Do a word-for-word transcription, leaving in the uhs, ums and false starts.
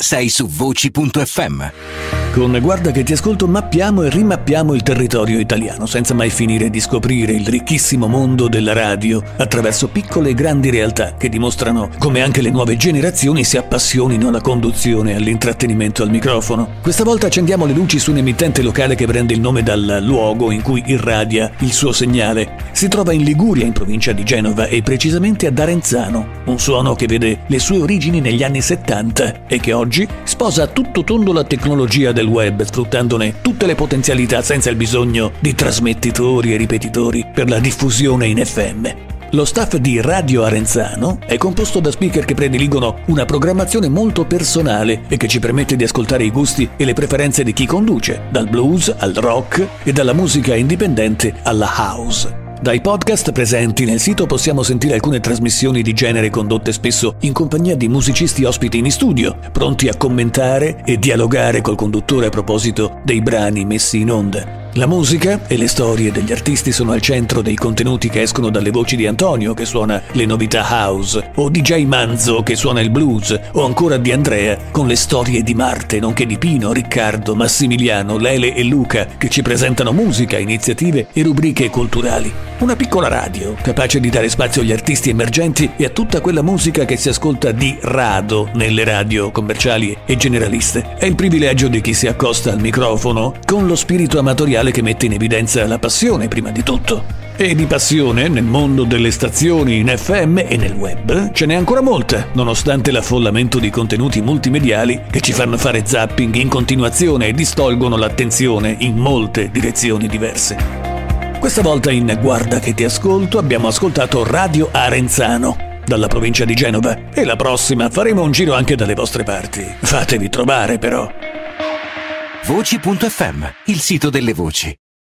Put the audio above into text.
sei su voci punto effe emme. Con Guarda che ti ascolto mappiamo e rimappiamo il territorio italiano, senza mai finire di scoprire il ricchissimo mondo della radio attraverso piccole e grandi realtà che dimostrano come anche le nuove generazioni si appassionino alla conduzione e all'intrattenimento al microfono. Questa volta accendiamo le luci su un emittente locale che prende il nome dal luogo in cui irradia il suo segnale. Si trova in Liguria, in provincia di Genova, e precisamente ad Arenzano, un suono che vede le sue origini negli anni settanta e che oggi sposa a tutto tondo la tecnologia del web, sfruttandone tutte le potenzialità senza il bisogno di trasmettitori e ripetitori per la diffusione in effe emme. Lo staff di Radio Arenzano è composto da speaker che prediligono una programmazione molto personale e che ci permette di ascoltare i gusti e le preferenze di chi conduce, dal blues al rock e dalla musica indipendente alla house. Dai podcast presenti nel sito possiamo sentire alcune trasmissioni di genere condotte spesso in compagnia di musicisti ospiti in studio, pronti a commentare e dialogare col conduttore a proposito dei brani messi in onda. La musica e le storie degli artisti sono al centro dei contenuti che escono dalle voci di Antonio, che suona le novità house, o di Jay Manzo, che suona il blues, o ancora di Andrea, con le storie di Marte, nonché di Pino, Riccardo, Massimiliano, Lele e Luca, che ci presentano musica, iniziative e rubriche culturali. Una piccola radio, capace di dare spazio agli artisti emergenti e a tutta quella musica che si ascolta di rado nelle radio commerciali e generaliste. È il privilegio di chi si accosta al microfono con lo spirito amatoriale che mette in evidenza la passione prima di tutto. E di passione nel mondo delle stazioni in effe emme e nel web ce n'è ancora molta, nonostante l'affollamento di contenuti multimediali che ci fanno fare zapping in continuazione e distolgono l'attenzione in molte direzioni diverse. Questa volta in Guarda che ti ascolto abbiamo ascoltato Radio Arenzano dalla provincia di Genova e la prossima faremo un giro anche dalle vostre parti. Fatevi trovare però. voci punto effe emme, il sito delle voci.